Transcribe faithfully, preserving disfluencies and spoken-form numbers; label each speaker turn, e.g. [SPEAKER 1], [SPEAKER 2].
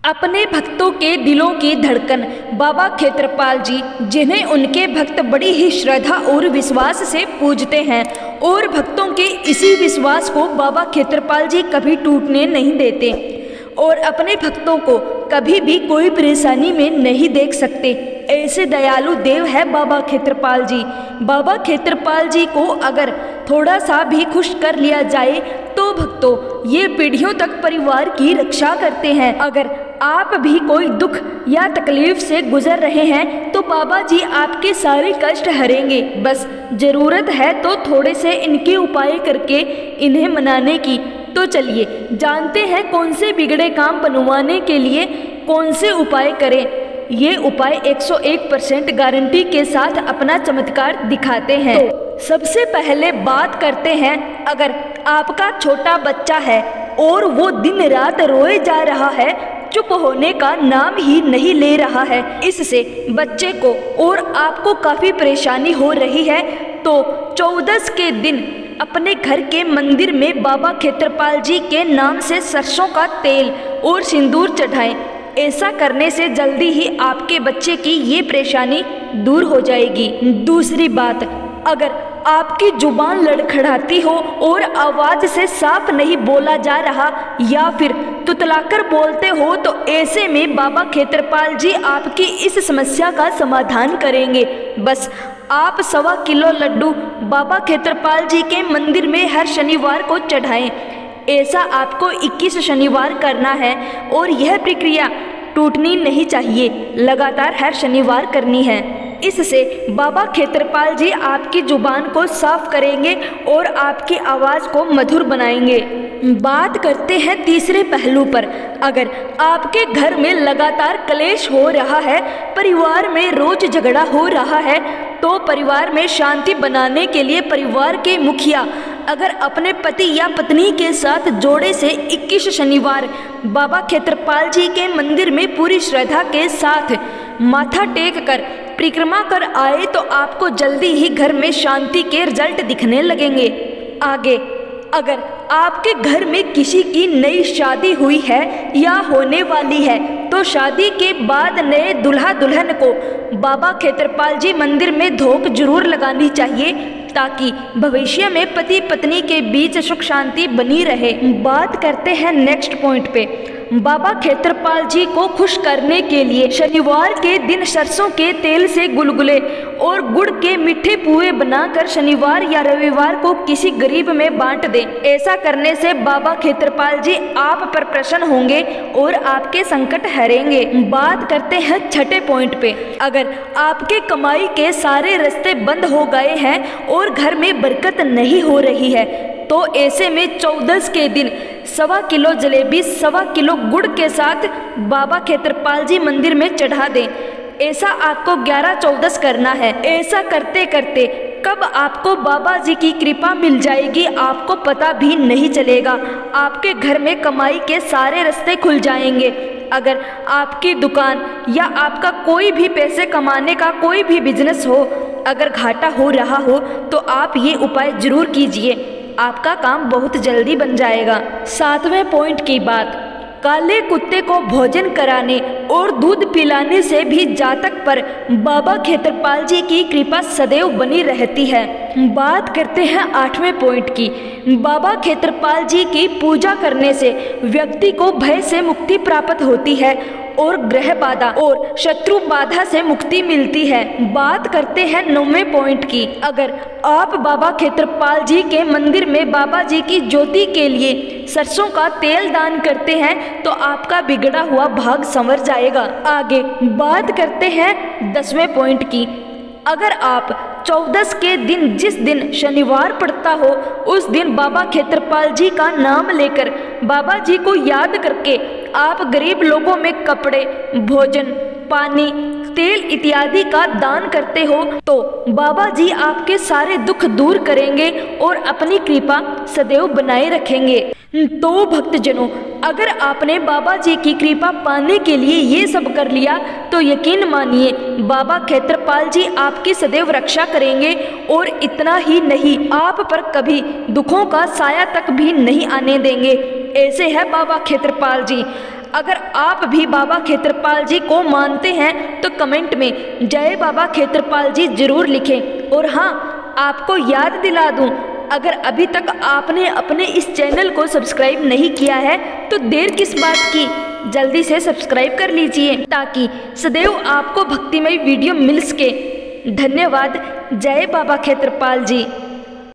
[SPEAKER 1] अपने भक्तों के दिलों की धड़कन बाबा खेत्रपाल जी, जिन्हें उनके भक्त बड़ी ही श्रद्धा और विश्वास से पूजते हैं और भक्तों के इसी विश्वास को बाबा खेत्रपाल जी कभी टूटने नहीं देते और अपने भक्तों को कभी भी कोई परेशानी में नहीं देख सकते। ऐसे दयालु देव है बाबा खेत्रपाल जी। बाबा खेत्रपाल जी को अगर थोड़ा सा भी खुश कर लिया जाए तो भक्तों ये पीढ़ियों तक परिवार की रक्षा करते हैं। अगर आप भी कोई दुख या तकलीफ से गुजर रहे हैं तो बाबा जी आपके सारे कष्ट हरेंगे। बस जरूरत है तो थोड़े से इनके उपाय करके इन्हें मनाने की। तो चलिए जानते हैं कौन से बिगड़े काम बनवाने के लिए कौन से उपाय करें। ये उपाय एक सौ एक परसेंट गारंटी के साथ अपना चमत्कार दिखाते हैं। तो सबसे पहले बात करते हैं, अगर आपका छोटा बच्चा है और वो दिन रात रोए जा रहा है, चुप होने का नाम ही नहीं ले रहा है, इससे बच्चे को और आपको काफ़ी परेशानी हो रही है, तो चौदस के दिन अपने घर के मंदिर में बाबा खेत्रपाल जी के नाम से सरसों का तेल और सिंदूर चढ़ाएं। ऐसा करने से जल्दी ही आपके बच्चे की ये परेशानी दूर हो जाएगी। दूसरी बात, अगर आपकी जुबान लड़खड़ाती हो और आवाज़ से साफ नहीं बोला जा रहा या फिर तुतलाकर बोलते हो तो ऐसे में बाबा खेत्रपाल जी आपकी इस समस्या का समाधान करेंगे। बस आप सवा किलो लड्डू बाबा खेत्रपाल जी के मंदिर में हर शनिवार को चढ़ाएं। ऐसा आपको इक्कीस शनिवार करना है और यह प्रक्रिया टूटनी नहीं चाहिए, लगातार हर शनिवार करनी है। इससे बाबा खेत्रपाल जी आपकी जुबान को साफ करेंगे और आपकी आवाज़ को मधुर बनाएंगे। बात करते हैं तीसरे पहलू पर। अगर आपके घर में लगातार क्लेश हो रहा है, परिवार में रोज झगड़ा हो रहा है, तो परिवार में शांति बनाने के लिए परिवार के मुखिया अगर अपने पति या पत्नी के साथ जोड़े से इक्कीस शनिवार बाबा खेत्रपाल जी के मंदिर में पूरी श्रद्धा के साथ माथा टेक कर परिक्रमा कर आए तो आपको जल्दी ही घर में शांति के रिजल्ट दिखने लगेंगे। आगे, अगर आपके घर में किसी की नई शादी हुई है या होने वाली है तो शादी के बाद नए दुल्हा दुल्हन को बाबा खेत्रपाल जी मंदिर में धोक जरूर लगानी चाहिए ताकि भविष्य में पति पत्नी के बीच सुख शांति बनी रहे। बात करते हैं नेक्स्ट पॉइंट पे। बाबा खेत्रपाल जी को खुश करने के लिए शनिवार के दिन सरसों के तेल से गुलगुले और गुड़ के मीठे पुए बनाकर शनिवार या रविवार को किसी गरीब में बांट दें। ऐसा करने से बाबा खेत्रपाल जी आप पर प्रसन्न होंगे और आपके संकट हरेंगे। बात करते हैं छठे पॉइंट पे। अगर आपके कमाई के सारे रास्ते बंद हो गए हैं और घर में बरकत नहीं हो रही है तो ऐसे में चौदस के दिन सवा किलो जलेबी सवा किलो गुड़ के साथ बाबा खेत्रपाल जी मंदिर में चढ़ा दें। ऐसा आपको ग्यारह चौदस करना है। ऐसा करते करते कब आपको बाबा जी की कृपा मिल जाएगी आपको पता भी नहीं चलेगा। आपके घर में कमाई के सारे रास्ते खुल जाएंगे। अगर आपकी दुकान या आपका कोई भी पैसे कमाने का कोई भी बिजनेस हो, अगर घाटा हो रहा हो तो आप ये उपाय जरूर कीजिए, आपका काम बहुत जल्दी बन जाएगा। सातवें पॉइंट की बात, काले कुत्ते को भोजन कराने और दूध पिलाने से भी जातक पर बाबा खेत्रपाल जी की कृपा सदैव बनी रहती है। बात करते हैं आठवें पॉइंट की। बाबा खेत्रपाल जी की पूजा करने से व्यक्ति को भय से मुक्ति प्राप्त होती है और ग्रह बाधा और शत्रु बाधा से मुक्ति मिलती है। बात करते हैं नौवें पॉइंट की। अगर आप बाबा खेत्रपाल जी के मंदिर में बाबा जी की ज्योति के लिए सरसों का तेल दान करते हैं तो आपका बिगड़ा हुआ भाग संवर जाएगा। आगे बात करते हैं दसवें पॉइंट की। अगर आप चौदस के दिन जिस दिन शनिवार पड़ता हो उस दिन बाबा खेत्रपाल जी का नाम लेकर बाबा जी को याद करके आप गरीब लोगों में कपड़े, भोजन, पानी, तेल इत्यादि का दान करते हो तो बाबा जी आपके सारे दुख दूर करेंगे और अपनी कृपा सदैव बनाए रखेंगे। तो भक्तजनों, अगर आपने बाबा जी की कृपा पाने के लिए ये सब कर लिया तो यकीन मानिए बाबा खेत्रपाल जी आपकी सदैव रक्षा करेंगे और इतना ही नहीं, आप पर कभी दुखों का साया तक भी नहीं आने देंगे। ऐसे है बाबा खेत्रपाल जी। अगर आप भी बाबा खेत्रपाल जी को मानते हैं तो कमेंट में जय बाबा खेत्रपाल जी जरूर लिखें। और हाँ, आपको याद दिला दूं, अगर अभी तक आपने अपने इस चैनल को सब्सक्राइब नहीं किया है तो देर किस बात की, जल्दी से सब्सक्राइब कर लीजिए ताकि सदैव आपको भक्तिमय वीडियो मिल सके। धन्यवाद। जय बाबा खेत्रपाल जी।